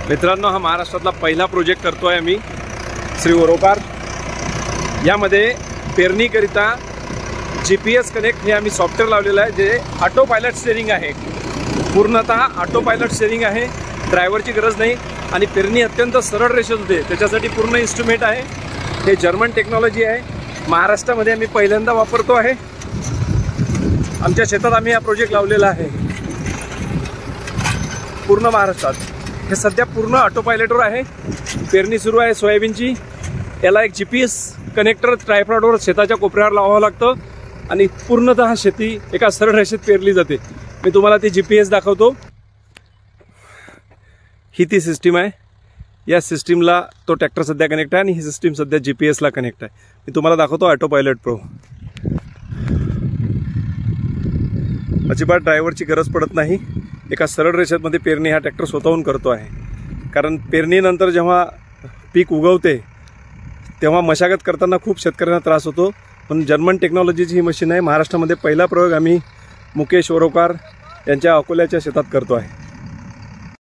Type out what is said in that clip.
मित्रांनो, हा महाराष्ट्रातला पहिला प्रोजेक्ट करतोय आम्ही श्री ओरोकार। यामध्ये पेरणीकरिता GPS कनेक्ट हे आम्ही सॉफ्टवेअर लावलेलं आहे, जे ऑटो पायलट स्टीअरिंग आहे। पूर्णतः ऑटो पायलट स्टीअरिंग आहे, ड्रायव्हरची गरज नाही आणि पेरणी अत्यंत सरळ रेषेत होते। त्याच्यासाठी पूर्ण इन्स्ट्रुमेंट आहे। हे जर्मन टेक्नॉलॉजी आहे, महाराष्ट्रामध्ये आम्ही पहिल्यांदा वापरतो आहे। आमच्या शेतात आम्ही हा प्रोजेक्ट लावलेला आहे पूर्ण महाराष्ट्रात। हे सध्या पूर्ण ऑटो पायलटवर आहे। पेरणी सुरू आहे सोयाबीनची। याला एक GPS कनेक्टर ट्रायपॉडवर शेताच्या कोपऱ्यावर लावावं लागतं आणि पूर्णतः शेती एका सरळ रेषेत पेरली जाते। मी तुम्हाला ती GPS दाखवतो। ही ती सिस्टीम आहे। या सिस्टीमला तो ट्रॅक्टर सध्या कनेक्ट आहे आणि ही सिस्टीम सध्या GPS ला कनेक्ट आहे। मी तुम्हाला दाखवतो ऑटो पायलट प्रो। अजिबात ड्रायव्हरची गरज पडत नाही। एका सरळ रेषेमध्ये पेरणी हा ट्रॅक्टर स्वतःहून करतो आहे। कारण पेरणीनंतर जेव्हा पीक उगवते तेव्हा मशागत करताना खूप शेतकऱ्यांना त्रास होतो। पण जर्मन टेक्नॉलॉजीची ही मशीन आहे। महाराष्ट्रामध्ये पहिला प्रयोग आम्ही मुकेश ओरोकार यांच्या अकोल्याच्या शेतात करतो आहे।